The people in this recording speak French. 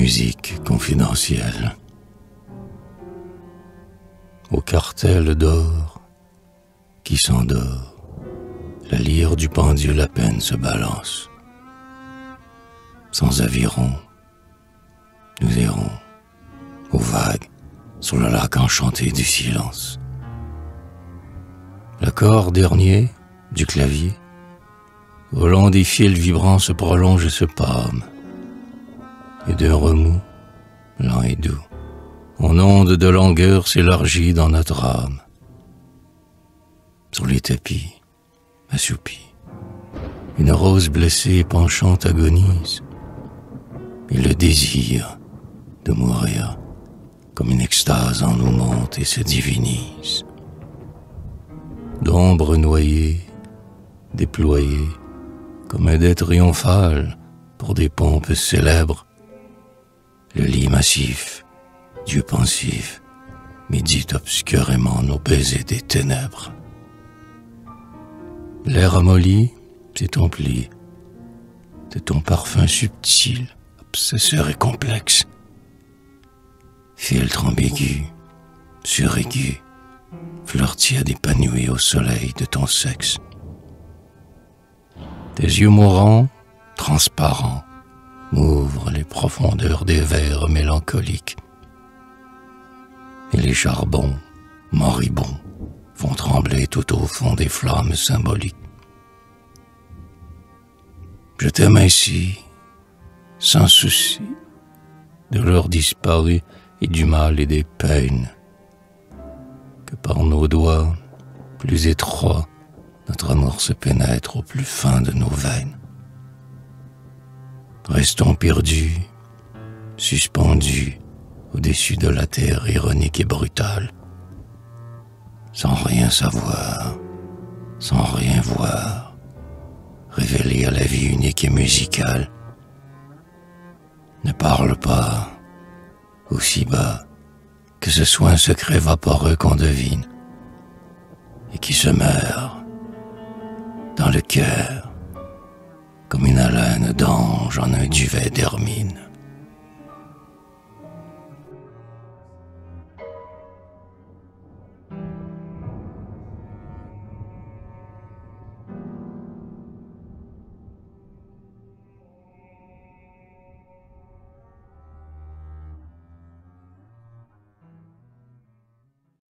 musique confidentielle. Au cartel d'or qui s'endort, la lyre du pendule à peine se balance. Sans aviron, nous errons aux vagues sur le lac enchanté du silence. L'accord dernier du clavier, au long des fils vibrants se prolonge et se pâme, et d'un remous lent et doux, en onde de longueur s'élargit dans notre âme. Sur les tapis, assoupis, une rose blessée et penchante agonise, et le désir de mourir, comme une extase en nous monte et se divinise. D'ombre noyée, déployée, comme un dé triomphal pour des pompes célèbres, le lit massif, Dieu pensif, médite obscurément nos baisers des ténèbres. L'air amolli s'est empli de ton parfum subtil, obsesseur et complexe. Filtre ambigu, suraigu, fleur tiède épanouie au soleil de ton sexe. Tes yeux mourants, transparents, m'ouvrent les profondeurs des vers mélancoliques. Et les charbons, moribonds, font trembler tout au fond des flammes symboliques. Je t'aime ainsi, sans souci de l'heure disparue et du mal et des peines, que par nos doigts plus étroits, notre amour se pénètre au plus fin de nos veines. Restons perdus, suspendus au-dessus de la terre ironique et brutale, sans rien savoir, sans rien voir, révélés à la vie unique et musicale. Ne parle pas, aussi bas, que ce soit un secret vaporeux qu'on devine, et qui se meurt dans le cœur, comme une haleine d'ange en un duvet d'hermine.